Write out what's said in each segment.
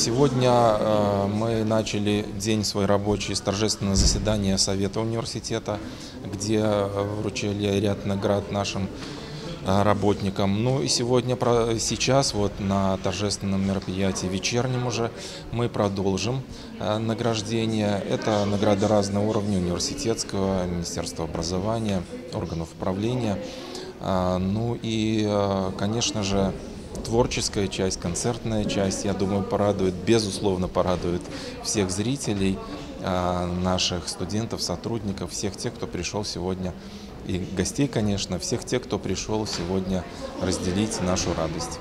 Сегодня мы начали день свой рабочий с торжественного заседания Совета университета, где вручили ряд наград нашим работникам. Ну и сейчас на торжественном мероприятии вечернем уже мы продолжим награждение. Это награды разного уровня: университетского, Министерства образования, органов управления. Ну и, конечно же, творческая часть, концертная часть, я думаю, безусловно порадует всех зрителей, наших студентов, сотрудников, всех тех, кто пришел сегодня, и гостей, конечно, всех тех, кто пришел сегодня разделить нашу радость.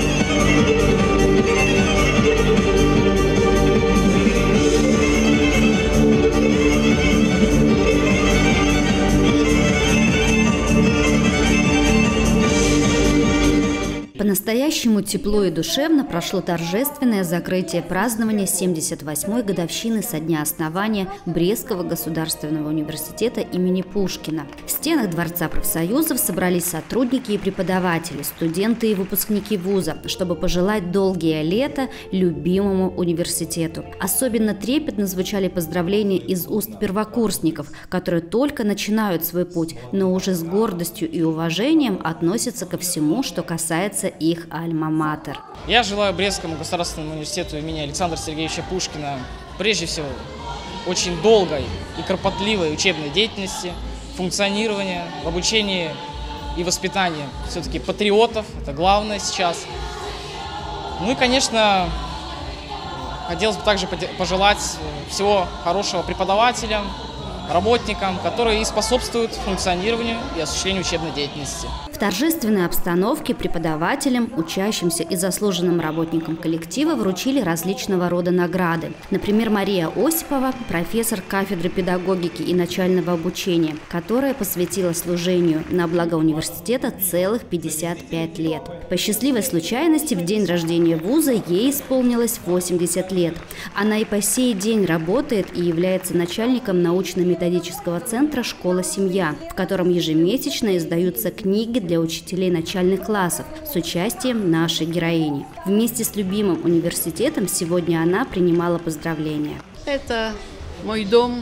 По-настоящему тепло и душевно прошло торжественное закрытие празднования 78-й годовщины со дня основания Брестского государственного университета имени Пушкина. В стенах Дворца профсоюзов собрались сотрудники и преподаватели, студенты и выпускники вуза, чтобы пожелать долгие лета любимому университету. Особенно трепетно звучали поздравления из уст первокурсников, которые только начинают свой путь, но уже с гордостью и уважением относятся ко всему, что касается их альма-матер. Я желаю Брестскому государственному университету имени Александра Сергеевича Пушкина прежде всего очень долгой и кропотливой учебной деятельности, функционирования в обучении и воспитании все-таки патриотов, это главное сейчас. Ну и, конечно, хотелось бы также пожелать всего хорошего преподавателям, работникам, которые и способствуют функционированию и осуществлению учебной деятельности. В торжественной обстановке преподавателям, учащимся и заслуженным работникам коллектива вручили различного рода награды. Например, Мария Осипова, профессор кафедры педагогики и начального обучения, которая посвятила служению на благо университета целых 55 лет. По счастливой случайности в день рождения вуза ей исполнилось 80 лет. Она и по сей день работает и является начальником научно-методического центра «Школа-семья», в котором ежемесячно издаются книги для учителей начальных классов с участием нашей героини. Вместе с любимым университетом сегодня она принимала поздравления. Это мой дом,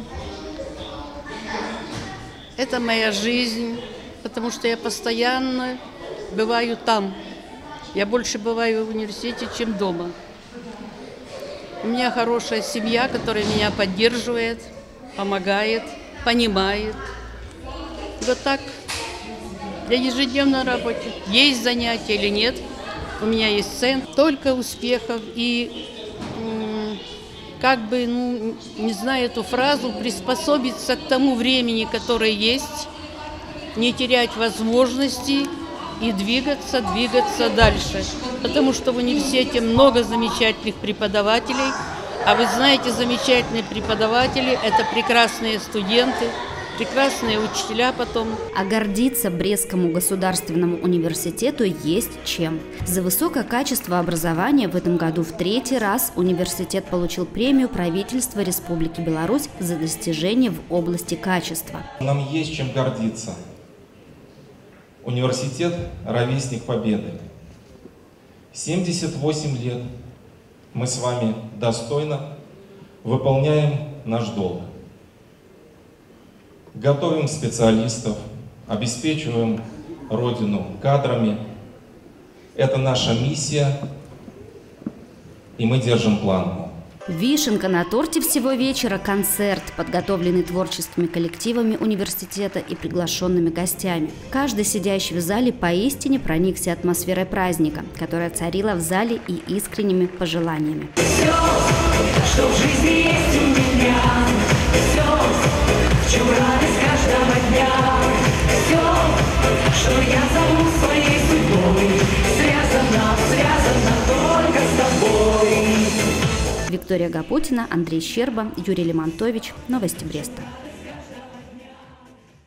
это моя жизнь, потому что я постоянно бываю там. Я больше бываю в университете, чем дома. У меня хорошая семья, которая меня поддерживает, помогает, понимает. И вот так. Я ежедневно на работе. Есть занятия или нет, у меня есть центр. Только успехов и, не знаю эту фразу, приспособиться к тому времени, которое есть, не терять возможности и двигаться дальше. Потому что в университете много замечательных преподавателей, а вы знаете, замечательные преподаватели – это прекрасные студенты, прекрасные учителя потом. А гордиться Брестскому государственному университету есть чем. За высокое качество образования в этом году в 3-й раз университет получил премию правительства Республики Беларусь за достижения в области качества. Нам есть чем гордиться. Университет – ровесник Победы. 78 лет мы с вами достойно выполняем наш долг. Готовим специалистов, обеспечиваем Родину кадрами. Это наша миссия, и мы держим планку. Вишенка на торте всего вечера – концерт, подготовленный творческими коллективами университета и приглашенными гостями. Каждый сидящий в зале поистине проникся атмосферой праздника, которая царила в зале, и искренними пожеланиями. Все, что в жизни есть у меня, все, в чем радость каждого дня, все, что я зову своей судьбой, связано только с тобой. Виктория Гапутина, Андрей Щерба, Юрий Лемонтович. Новости Бреста.